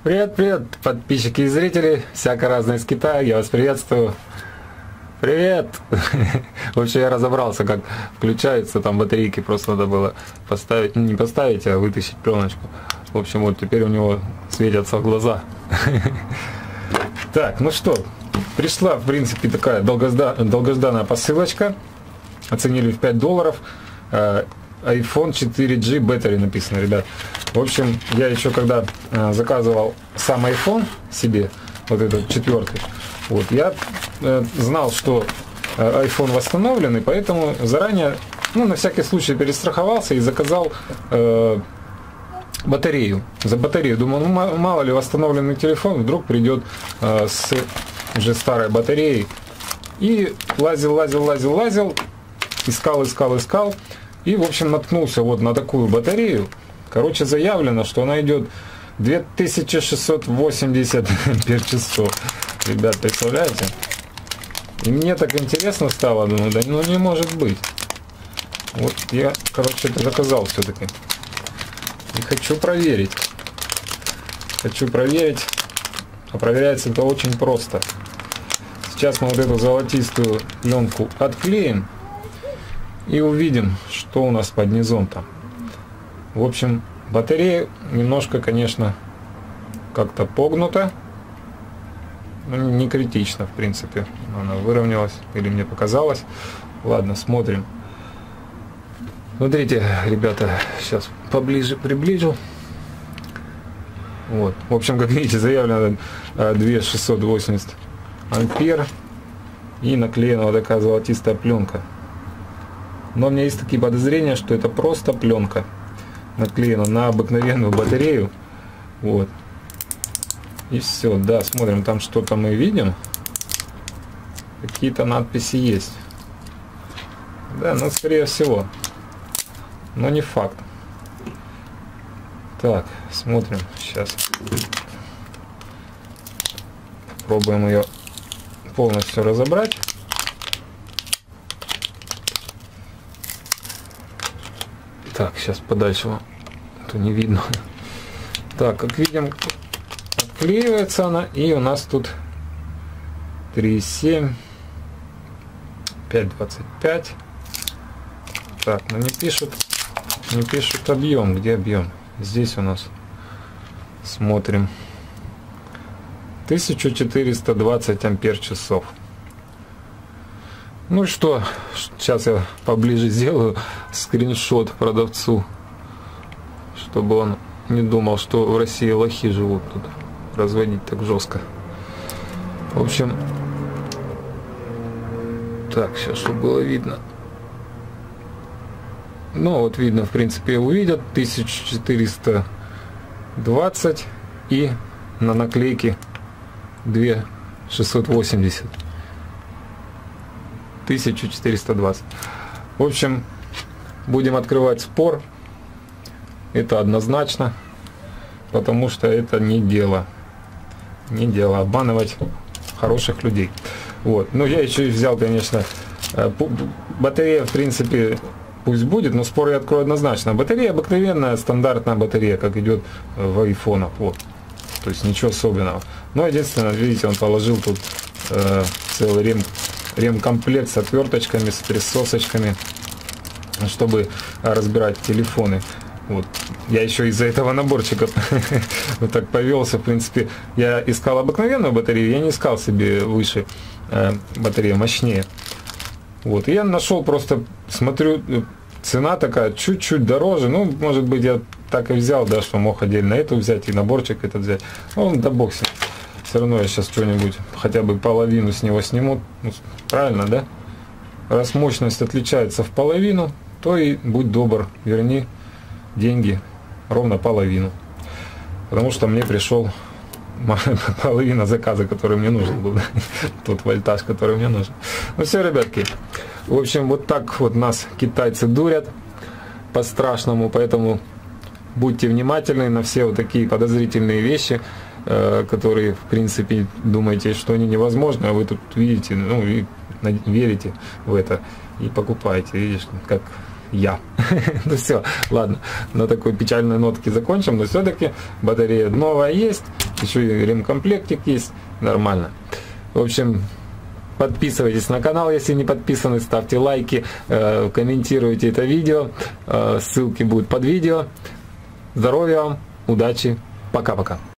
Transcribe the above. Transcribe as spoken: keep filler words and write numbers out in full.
Привет, привет, подписчики и зрители, всяко разное из Китая, я вас приветствую. Привет! В общем, я разобрался, как включаются там батарейки, просто надо было поставить, не поставить, а вытащить пленочку. В общем, вот теперь у него светятся глаза. Так, ну что, пришла, в принципе, такая долгожданная посылочка. Оценили в пять долларов. iPhone четыре джи Battery написано, ребят. В общем, я еще когда э, заказывал сам iPhone себе, вот этот четвертый, вот, я э, знал, что э, iPhone восстановлен, и поэтому заранее, ну, на всякий случай перестраховался и заказал э, батарею. За батарею. Думаю, ну, мало ли восстановленный телефон вдруг придет э, с уже старой батареей. И лазил, лазил, лазил, лазил, искал, искал, искал. И, в общем, наткнулся вот на такую батарею. Короче, заявлено, что она идет две тысячи шестьсот восемьдесят ампер-часов. Ребят, представляете? И мне так интересно стало, думаю, да ну не может быть. Вот я, короче, это заказал все-таки. И хочу проверить. Хочу проверить. А проверяется это очень просто. Сейчас мы вот эту золотистую пленку отклеим. И увидим, что у нас под низом там. В общем, батарея немножко, конечно, как-то погнута. Ну, не критично, в принципе. Она выровнялась или мне показалось. Ладно, смотрим. Смотрите, ребята, сейчас поближе приближу. Вот. В общем, как видите, заявлено две тысячи шестьсот восемьдесят ампер. И наклеена вот такая золотистая пленка. Но у меня есть такие подозрения, что это просто пленка, наклеена на обыкновенную батарею. Вот. И все, да, смотрим, там что-то мы видим. Какие-то надписи есть. Да, ну, скорее всего. Но не факт. Так, смотрим, сейчас. Попробуем ее полностью разобрать. Так, сейчас подальше вам, то не видно. Так, как видим, отклеивается она, и у нас тут три и семь, пять двадцать пять. Так, ну не пишут, не пишут объем. Где объем? Здесь у нас. Смотрим. тысяча четыреста двадцать ампер-часов. Ну что, сейчас я поближе сделаю скриншот продавцу, чтобы он не думал, что в России лохи живут тут, разводить так жестко. В общем, так, сейчас, чтобы было видно. Ну, вот видно, в принципе, увидят тысяча четыреста двадцать и на наклейке две тысячи шестьсот восемьдесят. тысяча четыреста двадцать. В общем, будем открывать спор. Это однозначно, потому что это не дело. Не дело обманывать хороших людей. Вот. Но я еще и взял, конечно, батарея, в принципе, пусть будет, но спор я открою однозначно. Батарея обыкновенная, стандартная батарея, как идет в айфонах. Вот. То есть ничего особенного. Но единственное, видите, он положил тут э, целый рем ремкомплект с отверточками, с присосочками, чтобы разбирать телефоны. Вот. Я еще из-за этого наборчика вот так повелся. В принципе, я искал обыкновенную батарею, я не искал себе выше э, батарею, мощнее. Вот. И я нашел, просто смотрю, цена такая чуть-чуть дороже. Ну, может быть, я так и взял, да, что мог отдельно эту взять и наборчик этот взять. Ну, да бог с ним. Все равно я сейчас что-нибудь, хотя бы половину с него сниму. Ну, правильно, да? Раз мощность отличается в половину, то и будь добр, верни деньги ровно половину. Потому что мне пришел половина заказа, который мне нужен был. Тот вольтаж, который мне нужен. Ну все, ребятки. В общем, вот так вот нас китайцы дурят по-страшному. Поэтому будьте внимательны на все вот такие подозрительные вещи, которые, в принципе, думаете, что они невозможны, а вы тут видите, ну, и верите в это и покупаете, видишь, как я. Ну все, ладно, на такой печальной нотке закончим, но все-таки батарея новая есть, еще и ремкомплектик есть, нормально. В общем, подписывайтесь на канал, если не подписаны, ставьте лайки, э, комментируйте это видео, э, ссылки будут под видео. Здоровья вам, удачи, пока-пока.